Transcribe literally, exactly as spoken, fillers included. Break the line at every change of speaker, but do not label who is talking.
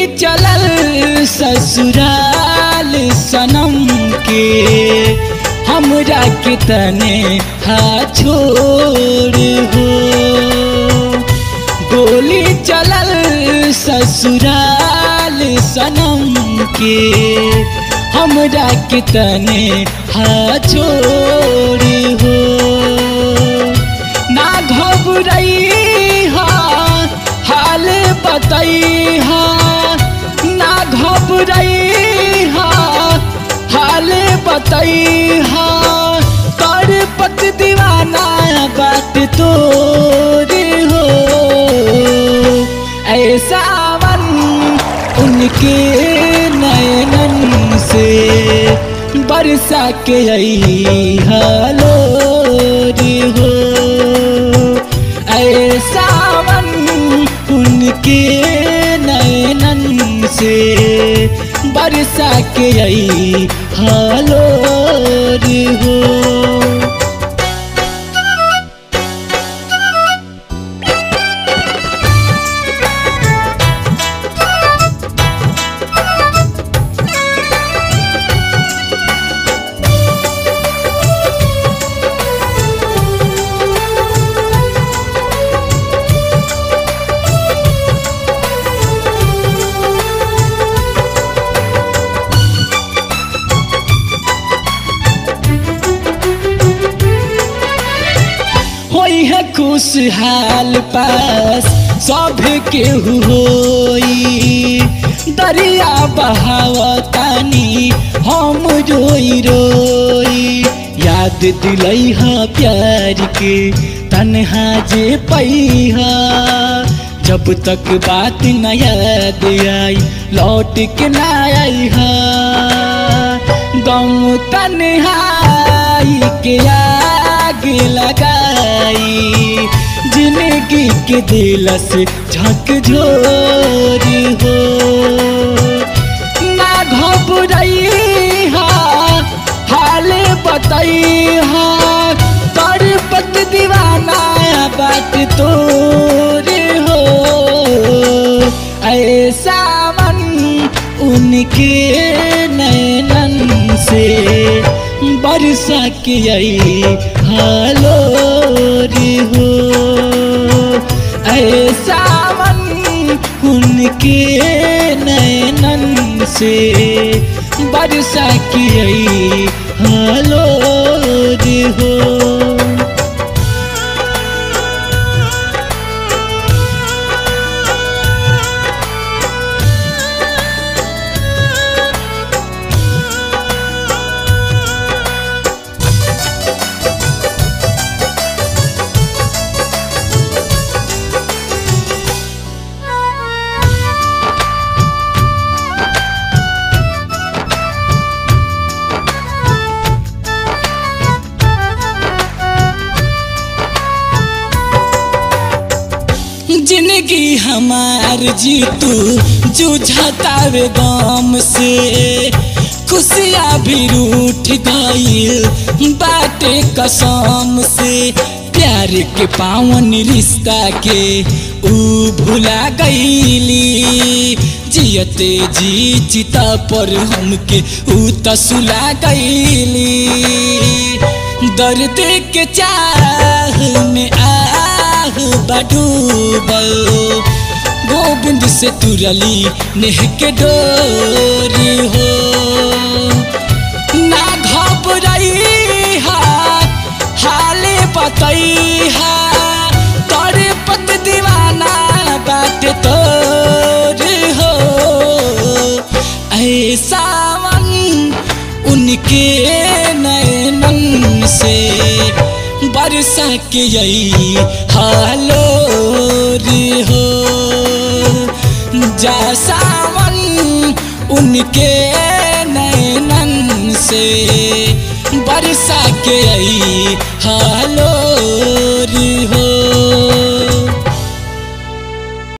चलल ससुराल सनम के हमरा के तने हा छोड़ हो। गोली चलल ससुराल सनम के हमरा के तने हा छोड़ हो। ना घबराई हा हाल बताई हा, ना घबराई हा हाल बताई हा। कर पत दीवाना बात तोरे हो। ऐसा मन उनके नयनन से बरसा के आई हालो रे हो। ऐसा मन उनके नयनन से बरसा के आई हालो रे हो। खुशहाल पास सब केहू होई, दरिया बहावतानी हम रोई रोई। याद दिलई हा प्यार के तन्हा जे पैहा, जब तक बात न याद आई लौट के न आई हा। गम तन्हाई के आग लगाई, जिंदगी के दिल से झकझोर हो। ना घबराई हा हाल बताई हा, कर पत दीवाना बात तोरे हो। ऐसा मन उनके नैनन से बरसा के आई हालो रे हो। ऐसा मन उनके नैनन से बरसा के आई हालो रे हो। जिंदगी हमार जीतू जूझतावे गम से, खुशियाँ भी रूठ गईल बाटे कसम से। प्यार के पावन रिश्ता के ऊ भुला गईली, जियते जी चिता पर हमके ऊ तसुला गईली। दर्द के चाह में आह बडूबल, गोविंद से तुरली नेह के डोरी हो। ना घबराई हा हाल बताई हा, तोरे पत दीवाना बात तोरे हो। ऐसा मन उनके नैनन से बरसा के आई हालो रे हो। जा सावन उनके नैनन से